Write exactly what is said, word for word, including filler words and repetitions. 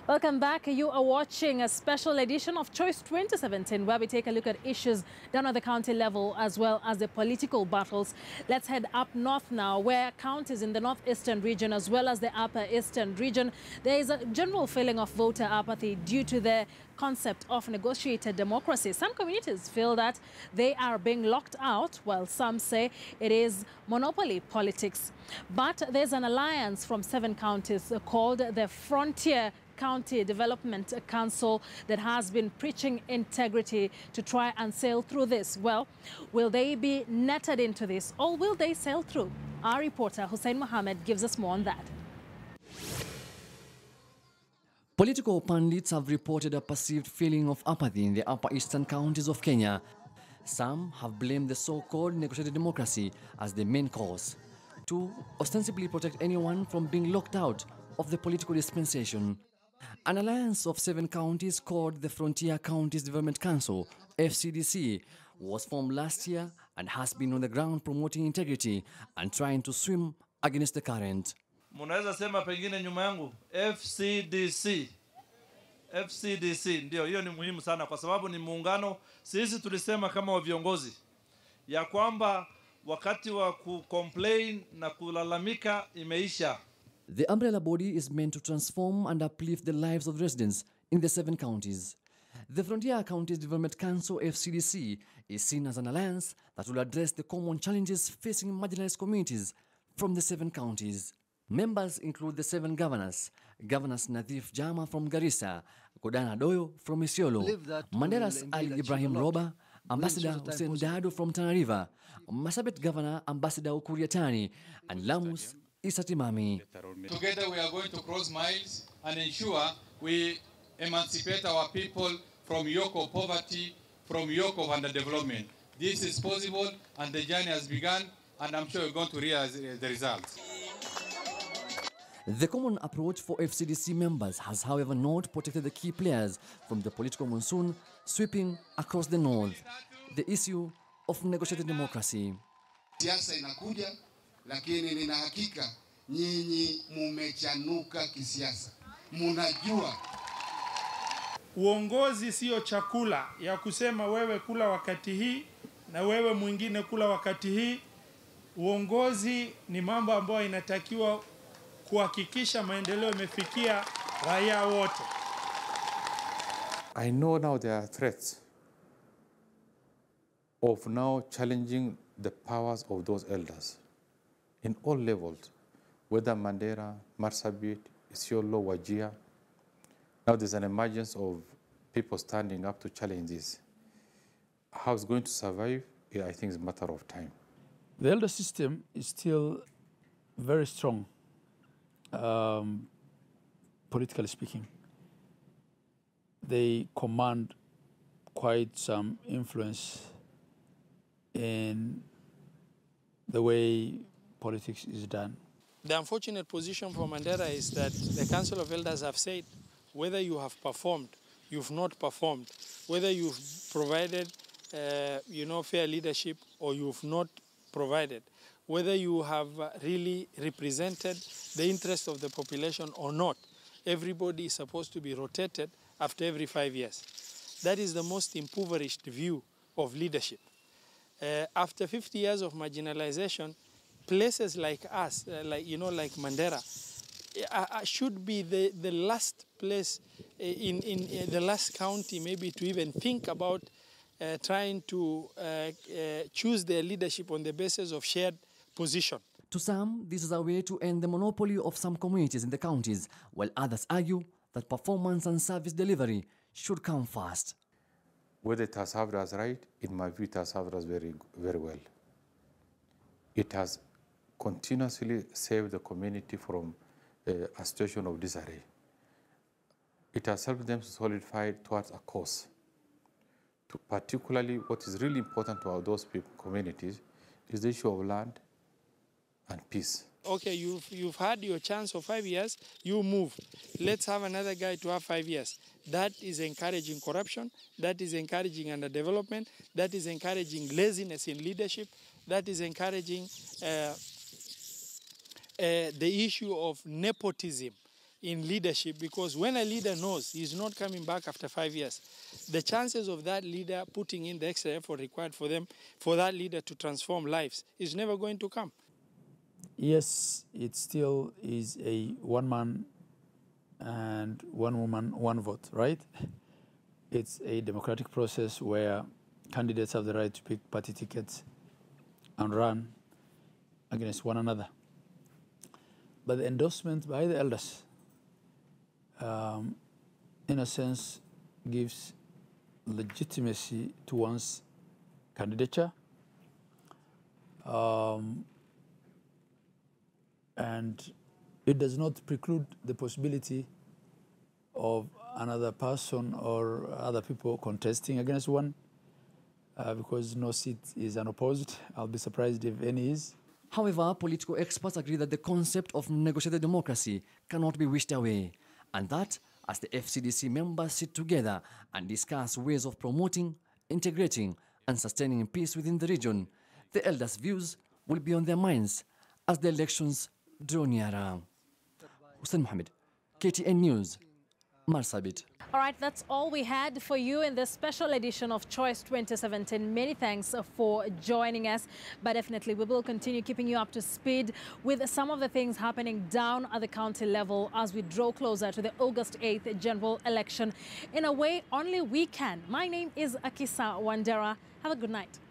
Welcome back. You are watching a special edition of Choice twenty seventeen, where we take a look at issues down at the county level as well as the political battles. Let's head up north now, where counties in the northeastern region as well as the upper eastern region, there is a general feeling of voter apathy due to the concept of negotiated democracy. Some communities feel that they are being locked out, while some say it is monopoly politics. But there's an alliance from seven counties called the Frontier County Development Council that has been preaching integrity to try and sail through this. Well, will they be netted into this, or will they sail through? Our reporter Hussein Mohammed gives us more on that. Political pundits have reported a perceived feeling of apathy in the upper eastern counties of Kenya. Some have blamed the so-called negotiated democracy as the main cause, to ostensibly protect anyone from being locked out of the political dispensation. An alliance of seven counties called the Frontier Counties Development Council, F C D C, was formed last year and has been on the ground promoting integrity and trying to swim against the current. Munaweza sema pengine nyuma yangu F C D C. F C D C ndio, hiyo ni muhimu sana kwa sababu ni muungano. Sisi tulisema kama wa viongozi ya kwamba wakati wa ku-complain na kulalamika imeisha. The umbrella body is meant to transform and uplift the lives of residents in the seven counties. The Frontier Counties Development Council, F C D C, is seen as an alliance that will address the common challenges facing marginalized communities from the seven counties. Members include the seven governors: Governors Nadhif Jama from Garissa, Godana Doyo from Isiolo, Mandera's Ali Ibrahim Roba, Ambassador Hussein Dado from Tana River, Masabet Governor Ambassador Ukuriatani, and Lamus Isatimami. Together we are going to cross miles and ensure we emancipate our people from yoke of poverty, from yoke of underdevelopment. This is possible and the journey has begun, and I'm sure we're going to realize the results. The common approach for F C D C members has, however, not protected the key players from the political monsoon sweeping across the north. The issue of negotiated democracy. Siasa inakuja, lakini nina hakika nyinyi mumechanuka kisiasa. Munajua uongozi sio chakula ya kusema wewe kula wakati hii na wewe mwingine kula wakati hii. Uongozi ni mambo ambayo inatakiwa kuhakikisha maendeleo yamefikia raia wote. I know now there are threats of now challenging the powers of those elders in all levels, whether Mandera, Marsabit, Isiolo, Wajir. Now there's an emergence of people standing up to challenge this. How it's going to survive, I think, is a matter of time. The elder system is still very strong, um, politically speaking. They command quite some influence in the way politics is done. The unfortunate position for Mandera is that the Council of Elders have said whether you have performed, you've not performed, whether you've provided uh, you know, fair leadership or you've not provided, whether you have really represented the interest of the population or not. Everybody is supposed to be rotated after every five years. That is the most impoverished view of leadership. Uh, after fifty years of marginalization, places like us, uh, like you know, like Mandera, uh, should be the, the last place in, in, in the last county maybe to even think about uh, trying to uh, uh, choose their leadership on the basis of shared position. To some, this is a way to end the monopoly of some communities in the counties, while others argue that performance and service delivery should come first. Whether it has served us right, in my view, it has served us very, very well. It has continuously saved the community from uh, a situation of disarray. It has helped them to solidify towards a cause. To particularly, what is really important to our, those people, communities is the issue of land and peace. Okay, you've, you've had your chance for five years, you move. Let's have another guy to have five years. That is encouraging corruption, that is encouraging underdevelopment, that is encouraging laziness in leadership, that is encouraging uh, uh, the issue of nepotism. in leadership, because when a leader knows he's not coming back after five years, the chances of that leader putting in the extra effort required for them, for that leader to transform lives, is never going to come. Yes, it still is a one man and one woman, one vote, right? It's a democratic process where candidates have the right to pick party tickets and run against one another. But the endorsement by the elders, um, in a sense, gives legitimacy to one's candidature. Um, and it does not preclude the possibility of another person or other people contesting against one, uh, because no seat is unopposed. I'll be surprised if any is. However, political experts agree that the concept of negotiated democracy cannot be wished away, and that as the F C D C members sit together and discuss ways of promoting, integrating, and sustaining peace within the region, the elders' views will be on their minds as the elections draw nearer. Hussein Mohammed, K T N News, Marsabit. All right, that's all we had for you in this special edition of Choice twenty seventeen. Many thanks for joining us. But definitely, we will continue keeping you up to speed with some of the things happening down at the county level as we draw closer to the August eighth general election in a way only we can. My name is Akisa Wandera. Have a good night.